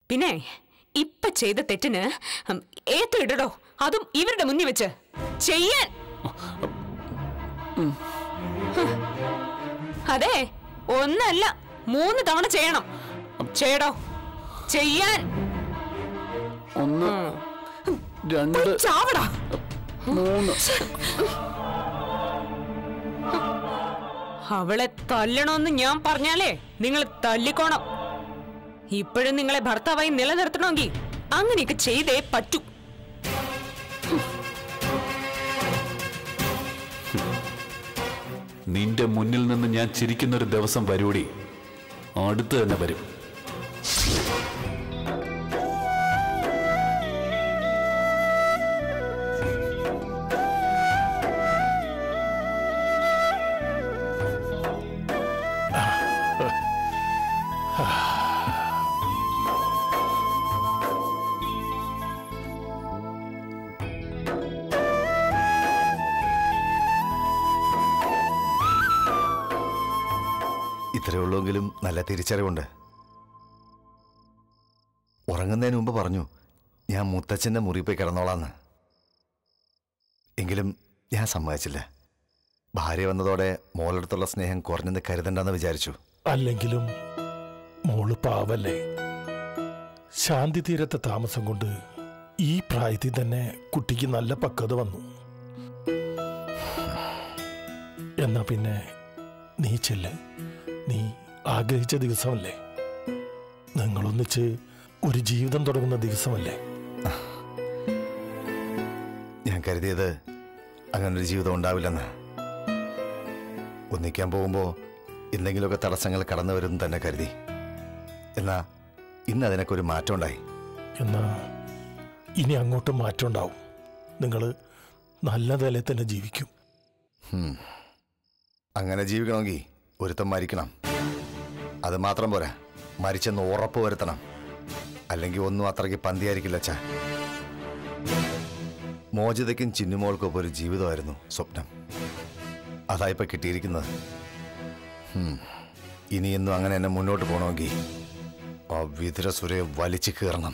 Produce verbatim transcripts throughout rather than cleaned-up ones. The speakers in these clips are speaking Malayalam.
പിന്നെ ഇപ്പൊ ചെയ്ത തെറ്റിന് ഏത്തിടടോ, അതും ഇവരുടെ മുന്നിൽ വെച്ച് ചെയ്യാൻ. അതെ, ഒന്നല്ല മൂന്ന് തവണ ചെയ്യണം. ചെയ്യടോ, ചെയ്യാൻ. ഒന്ന്, രണ്ട്, ചാവടാ, മൂന്ന്. അവളെ തല്ലണമെന്ന് ഞാൻ പറഞ്ഞാലേ നിങ്ങൾ തല്ലിക്കോണം. ഇപ്പോഴും നിങ്ങളെ ഭർത്താവായി നിലനിർത്തണമെങ്കിൽ അങ്ങനെയൊക്കെ ചെയ്തേ പറ്റൂ. നിന്റെ മുന്നിൽ നിന്ന് ഞാൻ ചിരിക്കുന്നൊരു ദിവസം വരൂടി, അടുത്ത് തന്നെ വരും. ഇത്രയുള്ളെങ്കിലും നല്ല തിരിച്ചറിവുണ്ട്. ഉറങ്ങുന്നതിന് മുമ്പ് പറഞ്ഞു ഞാൻ മുത്തച്ഛൻ്റെ മുറി പോയി കിടന്നോളാന്ന്. എങ്കിലും ഞാൻ സമ്മതിച്ചില്ല. ഭാര്യ വന്നതോടെ മോളടുത്തുള്ള സ്നേഹം കുറഞ്ഞെന്ന് കരുതണ്ടെന്ന് വിചാരിച്ചു. അല്ലെങ്കിലും മോള് പാവല്ലേ. ശാന്തി തീരത്തെ താമസം കൊണ്ട് ഈ പ്രായത്തിൽ തന്നെ കുട്ടിക്ക് നല്ല പക്വത വന്നു. എന്നാ പിന്നെ നീ ചെല്ല്. നീ ആഗ്രഹിച്ച ദിവസമല്ലേ, നിങ്ങളൊന്നിച്ച് ഒരു ജീവിതം തുടങ്ങുന്ന ദിവസമല്ലേ. ഞാൻ കരുതിയത് അങ്ങനൊരു ജീവിതം ഉണ്ടാവില്ലെന്ന്. ഒന്നിക്കാൻ പോകുമ്പോൾ എന്തെങ്കിലുമൊക്കെ തടസ്സങ്ങൾ കടന്നു വരും തന്നെ കരുതി. എന്നാ ഇന്ന് അതിനൊക്കെ ഒരു മാറ്റം ഉണ്ടായി. എന്നാ ഇനി അങ്ങോട്ട് മാറ്റം ഉണ്ടാവും. നിങ്ങൾ നല്ല നിലയിൽ തന്നെ ജീവിക്കും. അങ്ങനെ ജീവിക്കണമെങ്കിൽ ഒരുത്തം മരിക്കണം. അത് മാത്രം പോരാ, മരിച്ചെന്ന് ഉറപ്പ് വരുത്തണം. അല്ലെങ്കിൽ ഒന്നും അത്രയ്ക്ക് പന്തിയായിരിക്കില്ല അച്ഛാ. മോചിതയ്ക്കും ചിന്നുമോൾക്കൊപ്പം ഒരു ജീവിതമായിരുന്നു സ്വപ്നം. അതായിപ്പോൾ കിട്ടിയിരിക്കുന്നത്. ഇനിയെന്നും അങ്ങനെ എന്നെ മുന്നോട്ട് പോകണമെങ്കിൽ ആ വിതുരസുരയെ വലിച്ചു കീറണം.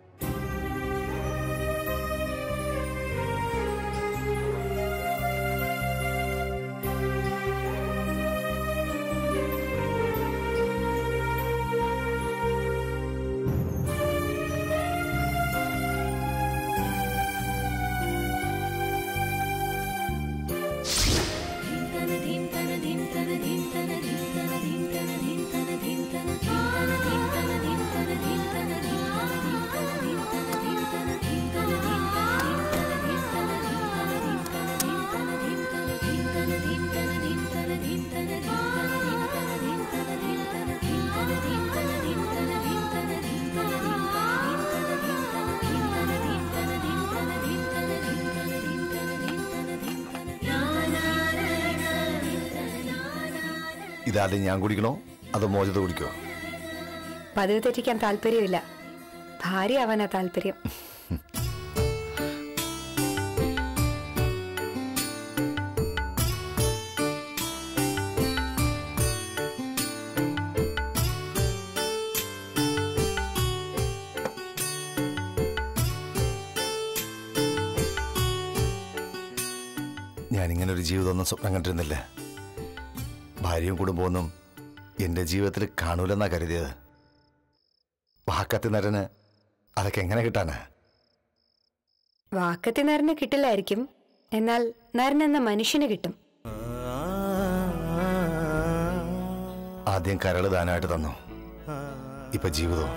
ഇതാദ്യം ഞാൻ കുടിക്കണോ അതോ മോചിത കുടിക്കോ? പതിവ് തെറ്റിക്കാൻ താല്പര്യമില്ല. ഭാര്യ ആവാനാ താല്പര്യം. ഞാനിങ്ങനൊരു ജീവിതമൊന്നും സ്വപ്നം കണ്ടിരുന്നില്ല. ഭാര്യയും കുടുംബമൊന്നും എൻ്റെ ജീവിതത്തിൽ കാണൂലെന്നാ കരുതിയത്. വാക്കത്തി നരന് അതൊക്കെ എങ്ങനെ കിട്ടാനാ? വാക്കത്തി നരന് കിട്ടില്ലായിരിക്കും, എന്നാൽ നരൻ എന്ന മനുഷ്യന് കിട്ടും. ആദ്യം കരള് ദാനമായിട്ട് തന്നു, ഇപ്പൊ ജീവിതവും.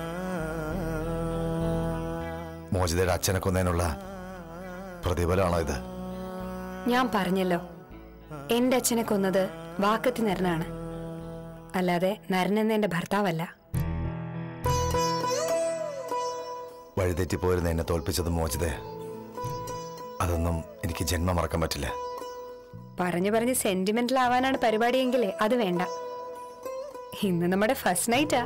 മോചിതയുടെ അച്ഛനെ കൊന്നതിനുള്ള പ്രതിഫലമാണോ ഇത്? ഞാൻ പറഞ്ഞല്ലോ, എന്റെ അച്ഛനെ കൊന്നത് വാക്കത്തി നരനാണ്, അല്ലാതെ നരനെന്ന എന്റെ ഭർത്താവല്ല. വഴിതെറ്റിപ്പോയിരുന്ന എന്നെ തോൽപ്പിച്ചത് മോചിത. അതൊന്നും എനിക്ക് ജന്മം മറക്കാൻ പറ്റില്ല. പറഞ്ഞു പറഞ്ഞ് സെന്റിമെന്റൽ ആവാനാണ് പരിപാടിയെങ്കിലേ അത് വേണ്ട. ഇന്ന് നമ്മുടെ ഫസ്റ്റ് നൈറ്റാ.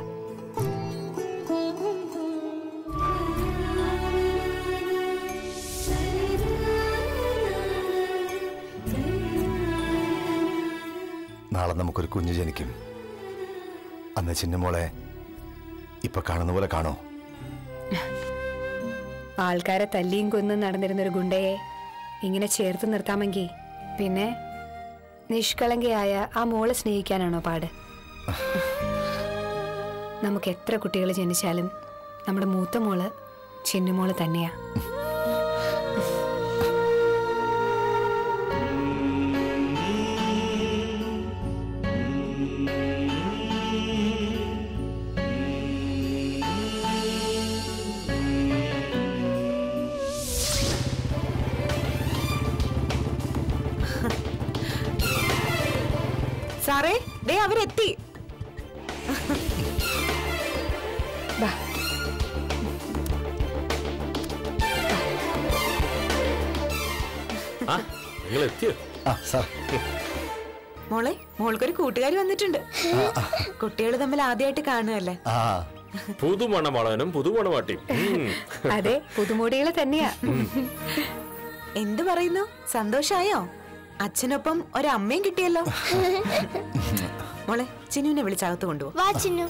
നാളെ നമുക്കൊരു കുഞ്ഞ് ജനിക്കും. അന്ന് ചിന്നുമോളെ ഇപ്പൊ കാണുന്ന പോലെ കാണോ? ആൾക്കാരെ തല്ലിയും കൊന്നും നടന്നിരുന്നൊരു ഗുണ്ടയെ ഇങ്ങനെ ചേർത്ത് നിർത്താമെങ്കിൽ പിന്നെ നിഷ്കളങ്കയായ ആ മോളെ സ്നേഹിക്കാനാണോ പാട്? നമുക്ക് എത്ര കുട്ടികൾ ജനിച്ചാലും നമ്മുടെ മൂത്ത മോള് ചിന്നുമോള് തന്നെയാ. സാറേ, ദേ അവരെത്തി. മോളെ, മോൾക്കൊരു കൂട്ടുകാരി വന്നിട്ടുണ്ട്. കുട്ടികൾ തമ്മിൽ ആദ്യമായിട്ട് കാണുകയല്ലേ? പുതുമണമളനും പുതുമണവാട്ടിയും. അതെ, പുതുമോടികളെ തന്നെയാ. എന്തു പറയുന്നു? സന്തോഷായോ? അച്ഛനൊപ്പം ഒരമ്മയും കിട്ടിയല്ലോ. മോളെ, ചിന്നുവിനെ വിളിച്ചകത്ത് കൊണ്ടുപോകും.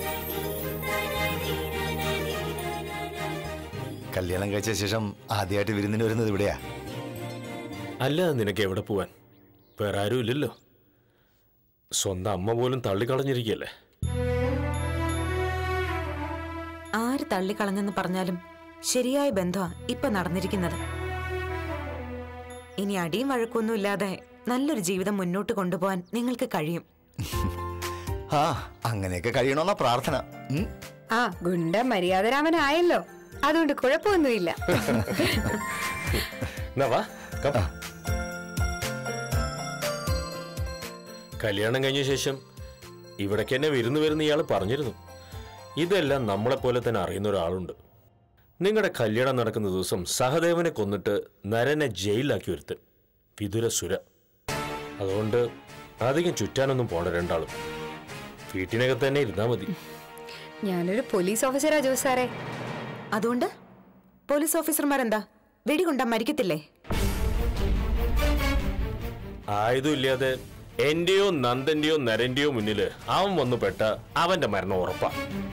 കല്യാണം കഴിച്ച ശേഷം ആദ്യമായിട്ട് വിരുന്നിന് വരുന്നത് ഇവിടെയാ. അല്ല, നിനക്ക് എവിടെ പോവാൻ? വേറെ ആരും ഇല്ലല്ലോ. സ്വന്തം അമ്മ പോലും തള്ളിക്കളഞ്ഞിരിക്കല്ലേ. ആര് തള്ളിക്കളഞ്ഞെന്ന് പറഞ്ഞാലും ശരിയായ ബന്ധമാ ഇപ്പൊ നടന്നിരിക്കുന്നത്. ഇനി അടിയും വഴക്കൊന്നും ഇല്ലാതെ നല്ലൊരു ജീവിതം മുന്നോട്ട് കൊണ്ടുപോകാൻ നിങ്ങൾക്ക് കഴിയും. ആ, അങ്ങനെയൊക്കെ കഴിയണമെന്ന പ്രാർത്ഥന. ആ, ഗുണ്ട മര്യാദരാമനായല്ലോ, അതുകൊണ്ട് കുഴപ്പമൊന്നുമില്ല. കല്യാണം കഴിഞ്ഞ ശേഷം ഇവിടേക്ക് എന്നെ വിരുന്ന് വരുന്ന ഇയാൾ പറഞ്ഞിരുന്നു. ഇതെല്ലാം നമ്മളെപ്പോലെ തന്നെ അറിയുന്ന ഒരാളുണ്ട്. നിങ്ങളുടെ കല്യാണം നടക്കുന്ന ദിവസം സഹദേവനെ കൊന്നിട്ട് നരനെ ജയിലിലാക്കി വരുത്തൻ, വിതുരസുര. അതുകൊണ്ട് അധികം ചുറ്റാനൊന്നും പോണ രണ്ടാളും. വീട്ടിനകത്ത് തന്നെ ഇരുന്നാ മതി. ഞാനൊരു പോലീസ് ഓഫീസറാ ജോസ് സാറേ. അതുകൊണ്ട് പോലീസ് ഓഫീസർമാരെന്താ വെടികൊണ്ടാ മരിക്കത്തില്ലേ? ആയുധം ഇല്ലാതെ എന്റെയോ നന്ദന്റെയോ നരന്റെയോ മുന്നില് അവൻ വന്നു പെട്ട അവന്റെ മരണം ഉറപ്പാ.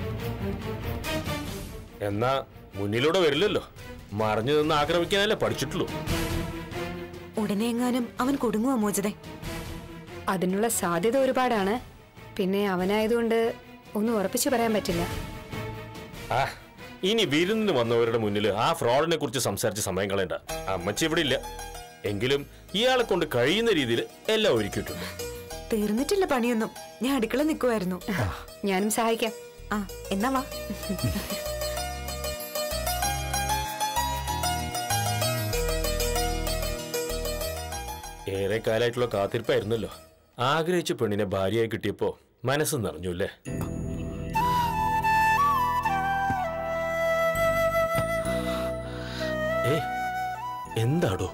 എന്നാ മുന്നിലൂടെ വരില്ലല്ലോ, മറിഞ്ഞു നിന്ന് ആക്രമിക്കാനല്ലേ പഠിച്ചിട്ടുള്ളൂ. ഉടനെ എങ്ങാനും അവൻ കൊടുങ്ങുവാ മോചിതേ? അതിനുള്ള സാധ്യത ഒരുപാടാണ്. പിന്നെ അവനായതുകൊണ്ട് ഒന്നും ഉറപ്പിച്ചു പറയാൻ പറ്റില്ല. ആ, ഇനി വിരുന്നിന് വന്നവരുടെ മുന്നിൽ ആ ഫ്രോഡിനെ കുറിച്ച് സംസാരിച്ച സമയം കളയണ്ട. അമ്മച്ചി ഇവിടെ ഇല്ല, എങ്കിലും ഇയാളെ കൊണ്ട് കഴിയുന്ന രീതിയിൽ എല്ലാം ഒരുക്കിയിട്ടുണ്ട്. തീർന്നിട്ടില്ല പണിയൊന്നും. ഞാൻ അടുക്കള നിൽക്കുമായിരുന്നു. ഞാനും സഹായിക്കാം. ആ, എന്നാ വാ. ഏറെ കാലമായിട്ടുള്ള കാത്തിരിപ്പായിരുന്നല്ലോ. ആഗ്രഹിച്ച പെണ്ണിനെ ഭാര്യയായി കിട്ടിയപ്പോ മനസ്സ് നിറഞ്ഞു അല്ലേ? ഏ, എന്താടോ?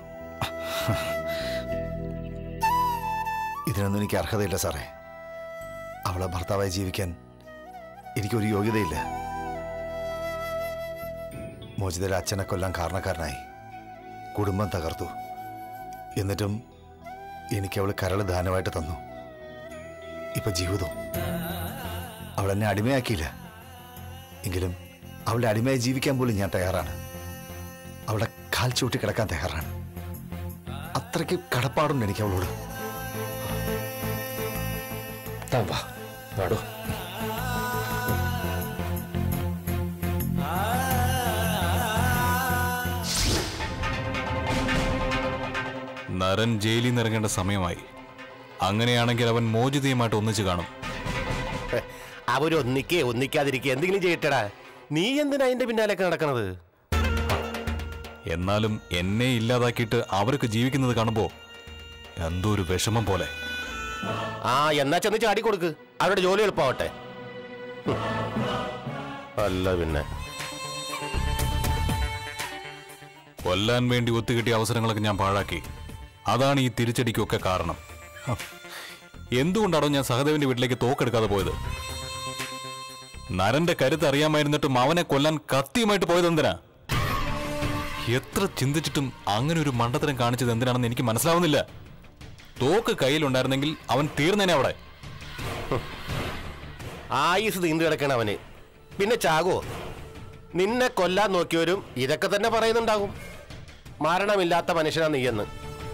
ഇതിനൊന്നും എനിക്ക് അർഹതയില്ല സാറേ. അവളെ ഭർത്താവായി ജീവിക്കാൻ എനിക്കൊരു യോഗ്യതയില്ല. മോചിതയുടെ അച്ഛനെ കൊല്ലാൻ കാരണക്കാരനായി, കുടുംബം തകർത്തു. എന്നിട്ടും എനിക്ക് അവൾ കരള് ദാനമായിട്ട് തന്നു. ഇപ്പൊ ജീവിതം അവളെന്നെ അടിമയാക്കിയില്ല. എങ്കിലും അവളുടെ അടിമയായി ജീവിക്കാൻ പോലും ഞാൻ തയ്യാറാണ്. അവളുടെ കാൽ ചൂട്ടി കിടക്കാൻ തയ്യാറാണ്. അത്രയ്ക്ക് കടപ്പാടുണ്ട് എനിക്ക് അവളോട്. നരൻ ജയിലിൽ നിന്ന് ഇറങ്ങേണ്ട സമയമായി. അങ്ങനെയാണെങ്കിൽ അവൻ മോചിതയുമായിട്ട് ഒന്നിച്ചു കാണും. അവരൊന്നിക്കേ ഒന്നിക്കാതിരിക്കേ എന്തെങ്കിലും ചെയ്യട്ടടാ. നീ എന്തിനാ അതിന്റെ പിന്നാലൊക്കെ നടക്കണത്? എന്നാലും എന്നെ ഇല്ലാതാക്കിയിട്ട് അവർക്ക് ജീവിക്കുന്നത് കാണുമ്പോ എന്തോ ഒരു വിഷമം പോലെ. ആ, എന്നാ ചെന്ന് ചാടിക്കൊടുക്ക്, അവരുടെ ജോലി എളുപ്പമാവട്ടെ. അല്ല പിന്നെ കൊല്ലാൻ വേണ്ടി ഒത്തുകിട്ടിയ അവസരങ്ങളൊക്കെ ഞാൻ പാഴാക്കി. അതാണ് ഈ തിരിച്ചടിക്കൊക്കെ കാരണം. എന്തുകൊണ്ടാണോ ഞാൻ സഹദേവന്റെ വീട്ടിലേക്ക് തോക്കെടുക്കാതെ പോയത്? നരന്റെ കരുത്ത് അറിയാമായിരുന്നിട്ടും അവനെ കൊല്ലാൻ കത്തിയുമായിട്ട് പോയത് എന്തിനാ? എത്ര ചിന്തിച്ചിട്ടും അങ്ങനെ ഒരു മണ്ടത്തരം കാണിച്ചത് എന്തിനാണെന്ന് എനിക്ക് മനസ്സിലാവുന്നില്ല. തോക്ക് കയ്യിലുണ്ടായിരുന്നെങ്കിൽ അവൻ തീർന്നേനെ അവിടെ. ആയുസ് തീർന്നു കിടക്കണ അവന്, പിന്നെ ചാകോ? നിന്നെ കൊല്ലാൻ നോക്കിയവരും ഇതൊക്കെ തന്നെ പറയുന്നുണ്ടാകും. മരണമില്ലാത്ത മനുഷ്യനാ നീയെന്ന്.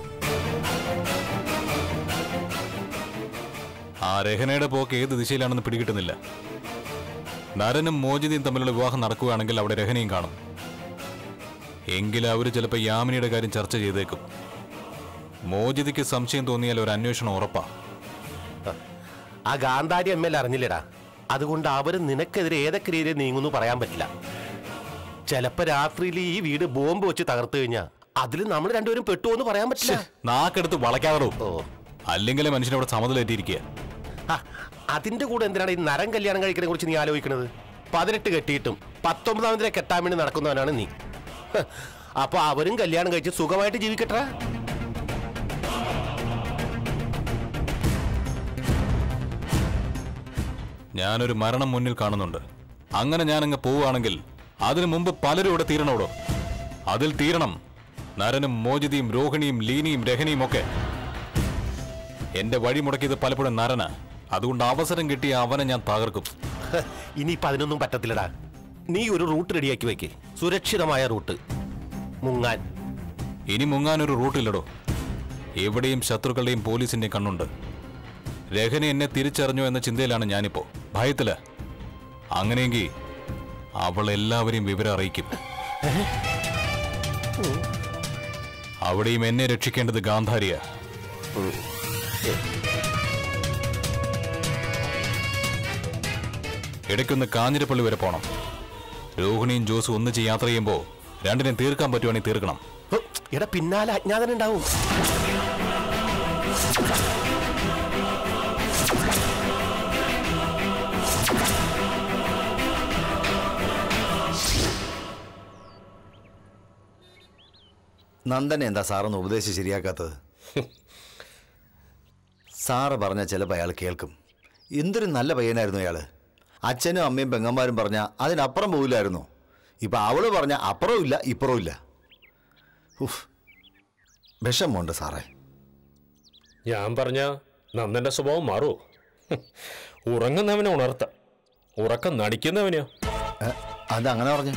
ആ രഹനയുടെ പോക്ക് ഏത് ദിശയിലാണെന്ന് പിടികിട്ടുന്നില്ല. നരനും മോചിതയും തമ്മിലുള്ള വിവാഹം നടക്കുകയാണെങ്കിൽ അവിടെ രഹനയും കാണും. എങ്കിലും അവർ ചിലപ്പോൾ യാമിനിയുടെ കാര്യം ചർച്ച ചെയ്തേക്കും. മോചിതയ്ക്ക് സംശയം തോന്നിയാൽ ഒരു അന്വേഷണം ഉറപ്പാ. ആ ഗാന്ധാരി എം എൽ അറിഞ്ഞില്ലടാ. അതുകൊണ്ട് അവര് നിനക്കെതിരെ ഏതൊക്കെ രീതിയിൽ നീങ്ങുന്നു പറയാൻ പറ്റില്ല. ചിലപ്പോ രാത്രിയിൽ ഈ വീട് ബോംബ് വെച്ച് തകർത്തു കഴിഞ്ഞാൽ അതിൽ നമ്മൾ രണ്ടുപേരും പെട്ടുവെന്ന് പറയാൻ പറ്റില്ല. നാക്കെടുത്ത് വളയ്ക്കാറോ? ഓ, അല്ലെങ്കിൽ മനുഷ്യനവിടെ സമതലേറ്റിരിക്കുക. അതിന്റെ കൂടെ എന്തിനാണ് ഈ നരം കല്യാണം കഴിക്കുന്നതിനെ കുറിച്ച് നീ ആലോചിക്കുന്നത്? പതിനെട്ട് കെട്ടിയിട്ടും പത്തൊമ്പതാമതിനെ കെട്ടാൻ വേണ്ടി നടക്കുന്നവനാണ് നീ. അപ്പൊ അവരും കല്യാണം കഴിച്ച് സുഖമായിട്ട് ജീവിക്കട്ടെ. ഞാനൊരു മരണം മുന്നിൽ കാണുന്നുണ്ട്. അങ്ങനെ ഞാനങ്ങ് പോവുകയാണെങ്കിൽ അതിനു മുമ്പ് പലരും ഇവിടെ തീരണോടോ. അതിൽ തീരണം നരനും മോചിതയും രോഹിണിയും ലീനിയും രഹനിയും ഒക്കെ. എന്റെ വഴി മുടക്കിയത് പലപ്പോഴും നരന. അതുകൊണ്ട് അവസരം കിട്ടിയ അവനെ ഞാൻ തകർക്കും. ഇനിയിപ്പോ അതിനൊന്നും പറ്റത്തില്ലടാ. നീ ഒരു റൂട്ട് റെഡിയാക്കി വെക്കേ, സുരക്ഷിതമായ റൂട്ട് മുങ്ങാൻ. ഇനി മുങ്ങാനൊരു റൂട്ടില്ലടോ. എവിടെയും ശത്രുക്കളുടെയും പോലീസിന്റെയും കണ്ണുണ്ട്. രഹന എന്നെ തിരിച്ചറിഞ്ഞു എന്ന ചിന്തയിലാണ് ഞാനിപ്പോ. ഭയത്തില്. അങ്ങനെയെങ്കിൽ അവൾ എല്ലാവരെയും വിവരം അറിയിക്കും. അവിടെയും എന്നെ രക്ഷിക്കേണ്ടത് ഗാന്ധാരിയ. ഇടയ്ക്കൊന്ന് കാഞ്ഞിരപ്പള്ളി വരെ പോണം. രോഹിണിയും ജോസും ഒന്നിച്ച് യാത്ര ചെയ്യുമ്പോ രണ്ടിനെ തീർക്കാൻ പറ്റുവാണെങ്കിൽ തീർക്കണം. എടാ, പിന്നാലെ അജ്ഞാതനുണ്ടാവും. നന്ദനെ എന്താ സാറൊന്ന് ഉപദേശിച്ച് ശരിയാക്കാത്തത്? സാറ് പറഞ്ഞ ചിലപ്പോൾ അയാൾ കേൾക്കും. എന്തൊരു നല്ല പയ്യനായിരുന്നു അയാൾ. അച്ഛനും അമ്മയും പെങ്ങന്മാരും പറഞ്ഞാൽ അതിനപ്പുറം പോകില്ലായിരുന്നു. ഇപ്പം അവള് പറഞ്ഞ അപ്പുറവും ഇല്ല ഇപ്പുറവും ഇല്ല. ഉഫ്, വിഷമമുണ്ട് സാറേ. ഞാൻ പറഞ്ഞ നന്ദന്റെ സ്വഭാവം മാറുമോ? ഉറങ്ങുന്നവനെ ഉണർത്ത, ഉറക്കം നടിക്കുന്നവനെയോ? അതങ്ങനെ പറഞ്ഞു.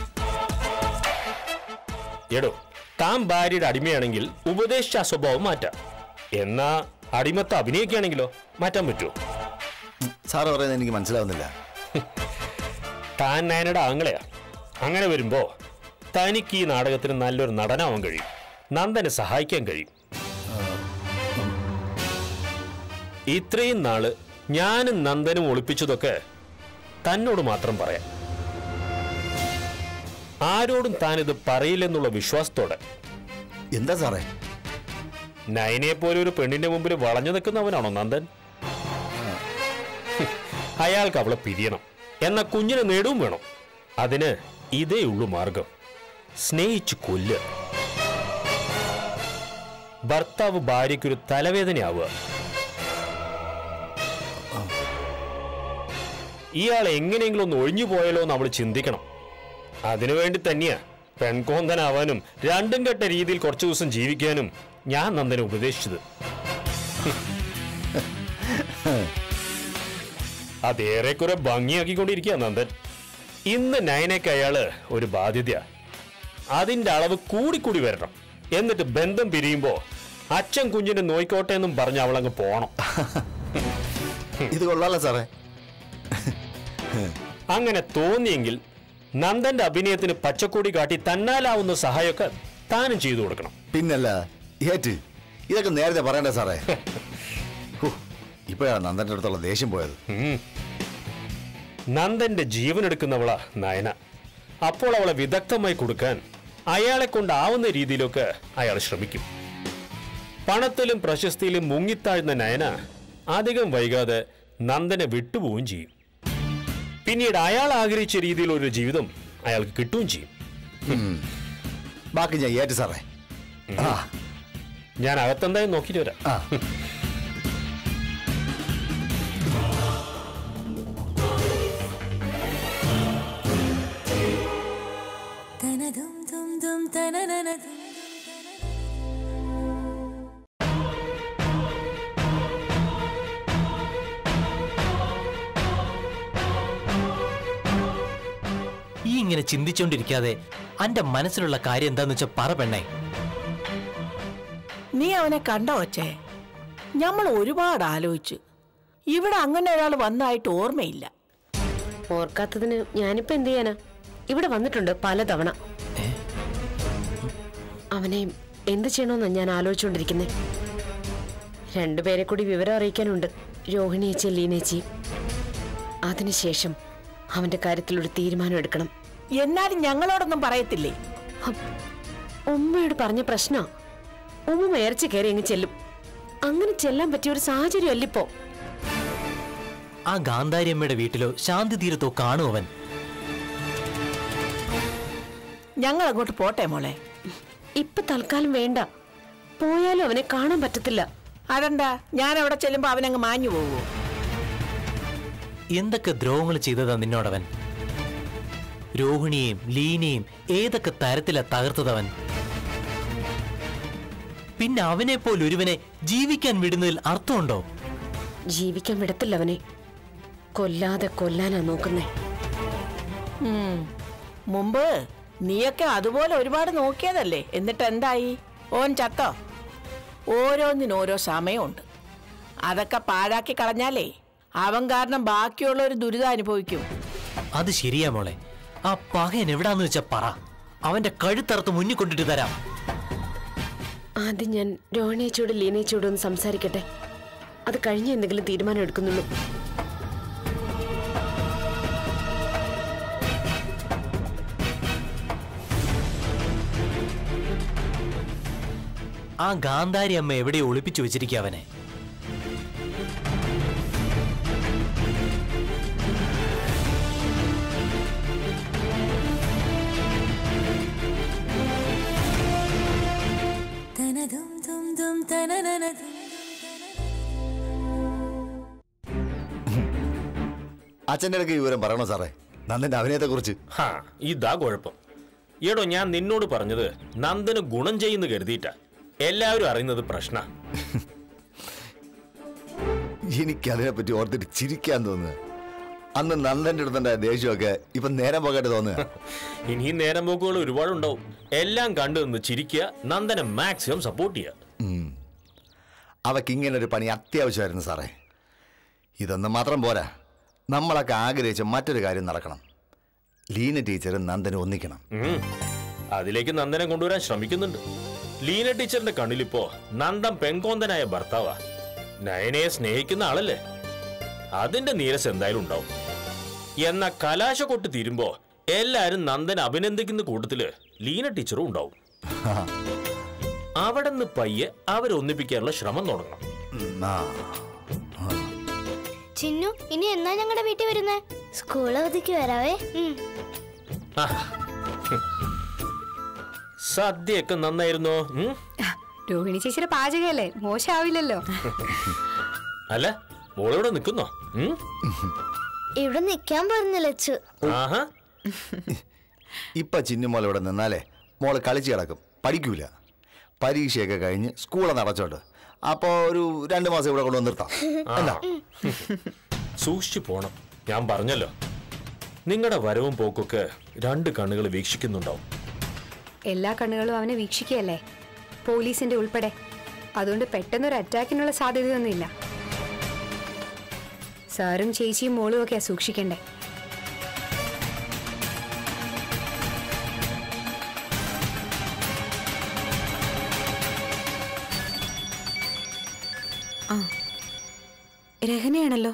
എടോ, താൻ ഭാര്യയുടെ അടിമയാണെങ്കിൽ ഉപദേശിച്ച ആ സ്വഭാവം മാറ്റാം. എന്നാ അടിമത്തെ അഭിനയിക്കുകയാണെങ്കിലോ മാറ്റാൻ പറ്റുമോ? സാറ് പറയുന്നത് എനിക്ക് മനസ്സിലാവുന്നില്ല. താൻ നയനയുടെ ആങ്ങളെയാ. അങ്ങനെ വരുമ്പോ തനിക്ക് ഈ നാടകത്തിന് നല്ലൊരു നടനാവാൻ കഴിയും. നന്ദനെ സഹായിക്കാൻ കഴിയും. ഇത്രയും നാള് ഞാനും നന്ദനും ഒളിപ്പിച്ചതൊക്കെ തന്നോട് മാത്രം പറയാം. ആരോടും താനിത് പറയില്ലെന്നുള്ള വിശ്വാസത്തോടെ. എന്താ സാറേ? നയനെ പോലെ ഒരു പെണ്ണിന്റെ മുമ്പിൽ വളഞ്ഞു നിൽക്കുന്നവനാണോ നന്ദൻ? അയാൾക്ക് അവളെ പിരിയണം, എന്ന കുഞ്ഞിനെ നേടുകയും വേണം. അതിന് ഇതേ ഉള്ളു മാർഗം: സ്നേഹിച്ചു കൊല്ലുക. ഭർത്താവ് ഭാര്യയ്ക്കൊരു തലവേദനയാവുക. ഇയാൾ എങ്ങനെയെങ്കിലും ഒന്ന് ഒഴിഞ്ഞു പോയാലോ എന്ന് അവൾ ചിന്തിക്കണം. അതിനുവേണ്ടി തന്നെയാ പെൺകോന്തനാവാനും രണ്ടും കെട്ട രീതിയിൽ കുറച്ചു ദിവസം ജീവിക്കാനും ഞാൻ നന്ദനെ ഉപദേശിച്ചത്. അതേറെക്കുറെ ഭംഗിയാക്കിക്കൊണ്ടിരിക്കുക നന്ദൻ. ഇന്ന് നയനയ്ക്ക് അയാള് ഒരു ബാധ്യതയാ. അതിന്റെ അളവ് കൂടിക്കൂടി വരണം. എന്നിട്ട് ബന്ധം പിരിയുമ്പോ അച്ഛൻ കുഞ്ഞിനെ നോയിക്കോട്ടെ എന്നും പറഞ്ഞ് അവളങ്ങ് പോണം. ഇത് കൊള്ളാലോ സാറേ. അങ്ങനെ തോന്നിയെങ്കിൽ നന്ദന്റെ അഭിനയത്തിന് പച്ചക്കൊടി കാട്ടി തന്നാലാവുന്ന സഹായമൊക്കെ താനും ചെയ്തു കൊടുക്കണം. പിന്നല്ല ഏറ്റ് ഇതൊക്കെ നേരത്തെ പറയണ്ടേ സാറേ? ഇപ്പോഴാണ് നന്ദന്റെ അടുത്തുള്ള ദേഷ്യം പോയത്. നന്ദന്റെ ജീവൻ എടുക്കുന്നവളാ നയന. അപ്പോൾ അവളെ വിദഗ്ധമായി കൊടുക്കാൻ അയാളെ കൊണ്ടാവുന്ന രീതിയിലൊക്കെ അയാൾ ശ്രമിക്കും. പണത്തിലും പ്രശസ്തിയിലും മുങ്ങിത്താഴ്ന്ന നയന അധികം വൈകാതെ നന്ദനെ വിട്ടുപോവുകയും ചെയ്യും. പിന്നീട് അയാൾ ആഗ്രഹിച്ച രീതിയിലൊരു ജീവിതം അയാൾക്ക് കിട്ടുകയും ചെയ്യും. ബാക്കി ഞാൻ ഏറ്റ് സാറേ. ഞാൻ അകത്തെന്തായാലും നോക്കിയിട്ട് വരാം. ഈ ഇങ്ങനെ ചിന്തിച്ചോണ്ടിരിക്കാതെ അന്റെ മനസ്സിലുള്ള കാര്യം എന്താന്ന് വെച്ചാ പറ പെണ്ണേ. നീ അവനെ കണ്ടോ ഒച്ചേ? നമ്മൾ ഒരുപാട് ആലോചിച്ചു. ഇവിടെ അങ്ങനെ ഒരാൾ വന്നായിട്ട് ഓർമ്മയില്ല. ഓർക്കാത്തതിന് ഞാനിപ്പോ എന്ത് ചെയ്യാനാ? ഇവിടെ വന്നിട്ടുണ്ട് പലതവണ. അവനെ എന്ത് ചെയ്യണമെന്നാ ഞാൻ ആലോചിച്ചുകൊണ്ടിരിക്കുന്നേ. രണ്ടുപേരെ കൂടി വിവരം അറിയിക്കാനുണ്ട്, രോഹിണിയേച്ചി ലീനേച്ചി. അതിനുശേഷം അവന്റെ കാര്യത്തിൽ ഒരു തീരുമാനം എടുക്കണം. എന്നാലും ഞങ്ങളോടൊന്നും പറയത്തില്ലേ? ഉമ്മയോട് പറഞ്ഞ പ്രശ്നം ഉമ്മ മേർച്ച കയറി അങ്ങ് ചെല്ലും. അങ്ങനെ ചെല്ലാൻ പറ്റിയ ഒരു സാഹചര്യം അല്ലിപ്പോ. ആ ഗാന്ധാരിയമ്മയുടെ വീട്ടിലോ ശാന്തി തീരത്തോ കാണും അവൻ. ഞങ്ങൾ അങ്ങോട്ട് പോട്ടെ മോളെ? ഇപ്പൊ തൽക്കാലം വേണ്ട. പോയാലും അവനെ കാണാൻ പറ്റത്തില്ല. അതെന്താ? ഞാൻ അവിടെ ചെല്ലുമ്പോ അവനങ്ങ് മാഞ്ഞു പോവോ? എന്തൊക്കെ ദ്രോഹങ്ങൾ ചെയ്തതാ നിന്നോടവൻ. രോഹിണിയെയും ലീനയും ഏതൊക്കെ തരത്തിലാ തകർത്തതവൻ. പിന്നെ അവനെ പോലെ ഒരുവനെ ജീവിക്കാൻ വിടുന്നതിൽ അർത്ഥമുണ്ടോ? ജീവിക്കാൻ വിടത്തില്ല അവനെ. കൊല്ലാതെ കൊല്ലാനാ നോക്കുന്നേ. മുമ്പ് നീയൊക്കെ അതുപോലെ ഒരുപാട് നോക്കിയതല്ലേ? എന്നിട്ട് എന്തായി? ഓൻ ചത്തോ? ഓരോന്നിനോരോ സമയമുണ്ട്. അതൊക്കെ പാഴാക്കി കളഞ്ഞാലേ അവൻ കാരണം ബാക്കിയുള്ള ഒരു ദുരിതം അനുഭവിക്കും. അത് ശരിയാ മോളെ. ആ പകയൻ എവിടാന്ന് വെച്ചാ പറ, അവന്റെ കഴുത്തറുത്ത് മുന്നിൽ കൊണ്ടിട്ട് തരാം. ആദ്യം ഞാൻ രോഹിണിയേച്ചിയോടും ലീനേച്ചിയോടും ഒന്ന് സംസാരിക്കട്ടെ. അത് കഴിഞ്ഞ് എന്തെങ്കിലും തീരുമാനം എടുക്കുന്നുള്ളൂ. ആ ഗാന്ധാരി അമ്മ എവിടെ ഒളിപ്പിച്ചു വെച്ചിരിക്കുക അവനെ? അച്ഛൻ്റെ ഇടയ്ക്ക് വിവരം പറയണോ സാറേ, നന്ദന്റെ അഭിനയത്തെ കുറിച്ച്? ഹാ, ഇതാ കുഴപ്പം. എടോ, ഞാൻ നിന്നോട് പറഞ്ഞത് നന്ദന് ഗുണം ചെയ്യുന്നു കരുതിയിട്ടാ. എല്ലാവരും അറിയുന്നത് പ്രശ്ന. എനിക്കതിനെ പറ്റി ഓർത്തിട്ട് ചിരിക്കാൻ തോന്നുക. അന്ന് നന്ദന്റെ അടുത്തുണ്ടായ ദേഷ്യമൊക്കെ ഇപ്പൊ നേരം പോകായിട്ട് തോന്നുക. ഇനിയും നേരം പോക്കുകൾ ഒരുപാടുണ്ടാവും. എല്ലാം കണ്ടു നിന്ന് ചിരിക്കുക, നന്ദനെ മാക്സിമം സപ്പോർട്ട് ചെയ്യുക. അവക്ക് ഇങ്ങനൊരു പണി അത്യാവശ്യമായിരുന്നു സാറേ. ഇതൊന്നും മാത്രം പോരാ, നമ്മളൊക്കെ ആഗ്രഹിച്ച മറ്റൊരു കാര്യം നടക്കണം. ലീന ടീച്ചറും നന്ദനും ഒന്നിക്കണം. അതിലേക്ക് നന്ദനെ കൊണ്ടുവരാൻ ശ്രമിക്കുന്നുണ്ട്. ലീന ടീച്ചറിന്റെ കണ്ണിലിപ്പോ നന്ദൻ പെങ്കോന്തനായ ഭർത്താവാ. നയനയെ സ്നേഹിക്കുന്ന ആളല്ലേ. അതിന്റെ നീരസ് എന്തായാലും ഉണ്ടാവും. എന്നാ കലാശ കൊട്ട് തീരുമ്പോ എല്ലാരും നന്ദൻ അഭിനന്ദിക്കുന്ന കൂട്ടത്തില് ലീന ടീച്ചറും ഉണ്ടാവും. അവിടെ നിന്ന് പയ്യെ അവരൊന്നിപ്പിക്കാനുള്ള ശ്രമം തുടങ്ങണം. ചിന്നു, ഇനി എന്നാ ഞങ്ങളുടെ വീട്ടിൽ വരുന്നേ? സ്കൂൾ അവധിക്ക് വരാവേ. സദ്യയൊക്കെ നന്നായിരുന്നോ? രോഹിണി ചേച്ചിയുടെ പാചകല്ലേ, മോശമാവില്ലല്ലോ. അല്ല, മോളിവിടെ നിൽക്കുന്നോ? ഇവിടെ നിക്കാൻ പറഞ്ഞില്ലച്ചു. ഇപ്പൊ ചിന്നുമോൾ ഇവിടെ നിന്നാലേ മോള് കളിച്ച് കിടക്കും, പഠിക്കൂല. പരീക്ഷയൊക്കെ കഴിഞ്ഞ് സ്കൂളൊന്ന് അടച്ചോട്ട് അപ്പോ ഒരു രണ്ടു മാസം ഇവിടെ കൊണ്ടുവന്ന് നിർത്താം. എന്താ? സൂക്ഷിച്ചു പോണം. ഞാൻ പറഞ്ഞല്ലോ, നിങ്ങളുടെ വരവും പോക്കൊക്കെ രണ്ട് കണ്ണുകൾ വീക്ഷിക്കുന്നുണ്ടാവും. എല്ലാ കണ്ണുകളും അവനെ വീക്ഷിക്കുകയല്ലേ, പോലീസിന്റെ ഉൾപ്പെടെ. അതുകൊണ്ട് പെട്ടെന്നൊരു അറ്റാക്കിനുള്ള സാധ്യതയൊന്നുമില്ല. സാറും ചേച്ചിയും മോളും ഒക്കെയാ സൂക്ഷിക്കണ്ടേ. ആ, രഹനയാണല്ലോ.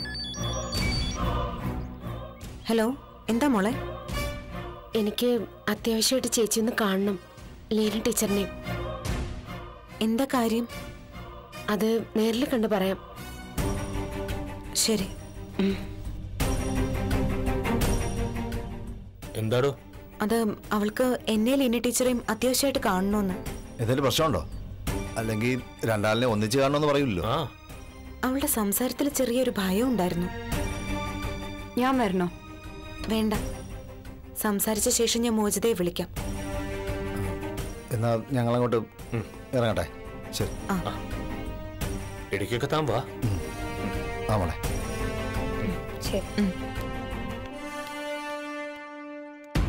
ഹലോ, എന്താ മോളെ? എനിക്ക് അത്യാവശ്യമായിട്ട് ചേച്ചി ഒന്ന് കാണണം, ലീന ടീച്ചറിനെ. എന്താ കാര്യം? അത് നേരിൽ കണ്ട് പറയാം. ശരി. എന്താടോ? അത് അവൾക്ക് എന്നെ ലീന ടീച്ചറേയും അത്യാവശ്യമായിട്ട് കാണണമെന്ന്. എന്തെങ്കിലും പ്രശ്നമുണ്ടോ? അല്ലെങ്കിൽ രണ്ടാളിനെ ഒന്നിച്ച് കാണണമെന്ന് പറയൂല്ലോ. അവളുടെ സംസാരത്തിൽ ചെറിയൊരു ഭയം ഉണ്ടായിരുന്നു. ഞാൻ വരണോ? വേണ്ട, സംസാരിച്ച ശേഷം ഞാൻ മോചിതയെ വിളിക്കാം. എന്നാ ഞങ്ങളങ്ങോട്ട് ഇറങ്ങട്ടെ. ശരി. ഇടയ്ക്കൊക്കെ താൻ വാ. ആ മോളെ. ശരി.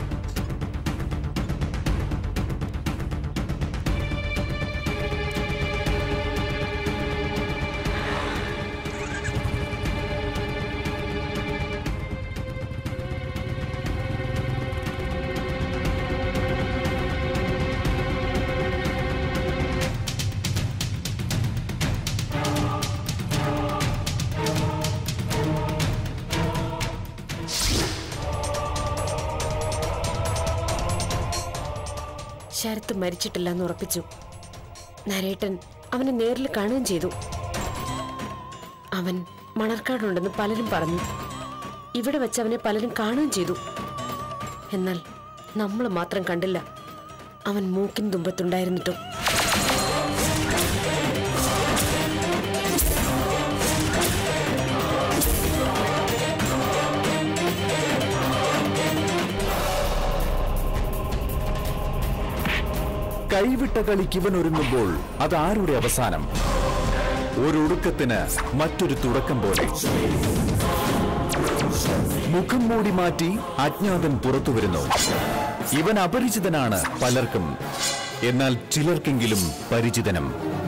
ശരത്ത് മരിച്ചിട്ടില്ല എന്ന് ഉറപ്പിച്ചു. നരേട്ടൻ അവനെ നേരിൽ കാണുകയും ചെയ്തു. അവൻ മണർക്കാടുണ്ടെന്ന് പലരും പറഞ്ഞു. ഇവിടെ വെച്ച് അവനെ പലരും കാണുകയും ചെയ്തു. എന്നാൽ നമ്മൾ മാത്രം കണ്ടില്ല. അവൻ മൂക്കിൻ തുമ്പത്തുണ്ടായിരുന്നിട്ടും. കൈവിട്ട കളിക്ക് ഇവൻ ഒരുങ്ങുമ്പോൾ അതാരുടെ അവസാനം? ഒരൊടുക്കത്തിന് മറ്റൊരു തുടക്കം പോലെ. മുഖം മൂടി മാറ്റി അജ്ഞാതൻ പുറത്തു വരുന്നു. ഇവൻ അപരിചിതനാണ് പലർക്കും, എന്നാൽ ചിലർക്കെങ്കിലും പരിചിതനും.